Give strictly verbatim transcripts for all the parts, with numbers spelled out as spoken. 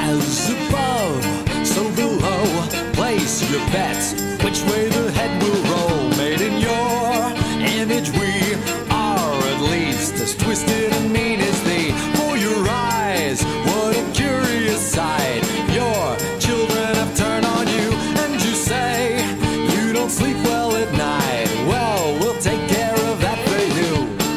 As above, so below, place your bets, which way the head will roll. Made in your image, we are at least as twisted and mean as thee. For your eyes, what a curious sight. Your children have turned on you, and you say you don't sleep well at night. Well, we'll take care of that for you.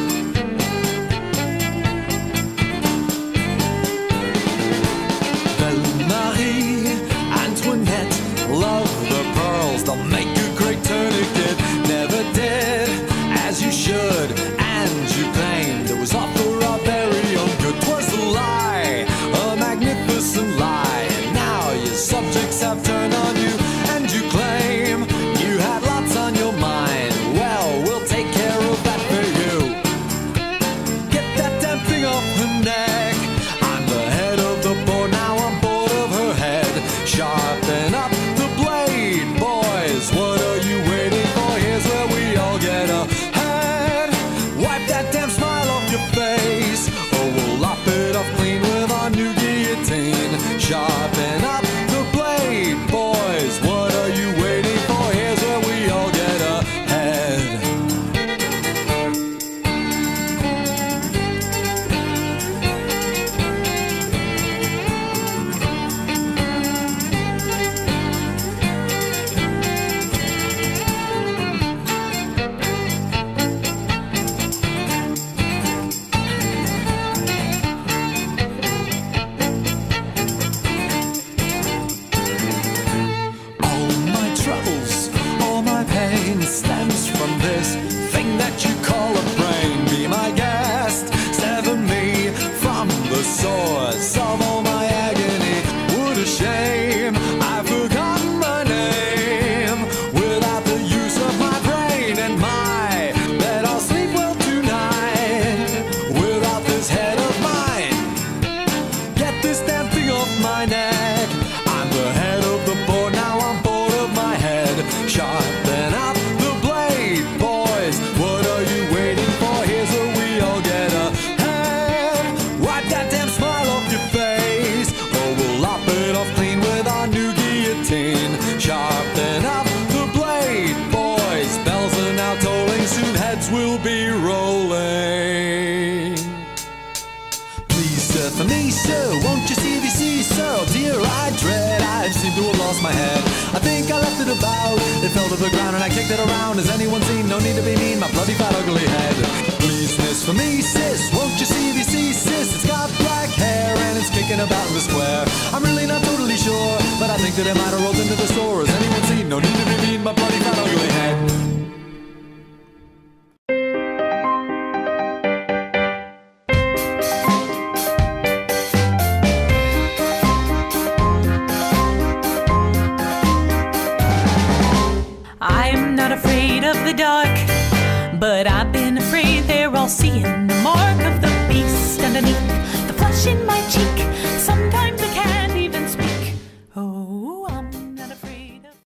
Belle Marie Antoinette, love the pearls, they'll make a great tourniquet. Never did as you should, and you claimed it was all for our very own good. 'Twas a lie, a magnificent lie, and now your subjects have turned on you, and you claim you had lots on your mind. Well, we'll take care of that for you. Get that damn thing off her neck. I'm the head of the board, now I'm bored of her head. Sharpen up the blade, boys, what are you waiting for? Here's where we all get ahead. Wipe that damn smile off your face, or we'll lop it off clean with our new guillotine. Sharpen up the blade, boys, what are you waiting for? Here's where we all get ahead. All my troubles, all my pain stems from this thing that you call a brain. Be my guest, sever me from the source of all my agony. What a shame, I've forgotten my name. Without the use of my brain and my bed, I'll sleep well tonight. Without this head of mine, get this damn thing off my neck. I'm the head of the board, now I'm bored of my head. Sharpen up the blade, boys, what are you waiting for? Here's where we all get ahead. Wipe that damn smile off your face, or we'll lop it off clean with our new guillotine. Sharpen up the blade, boys, bells are now tolling, soon heads will be rolling. Please, sir, for me, sir, won't you see this, see, sir? Dear, I dread, I seem to have lost my head. I think I left it about, it fell to the ground and I kicked it around. Has anyone seen? No need to be mean, my bloody fat ugly head. Please, miss, for me, sis, won't you see this, see, sis? It's got black hair and it's kicking about in the square. I'm really not totally sure, but I think that it might have rolled into the store. Has anyone seen? No need to be mean, my bloody fat ugly head. I'm not afraid of the dark, but I've been afraid they're all seeing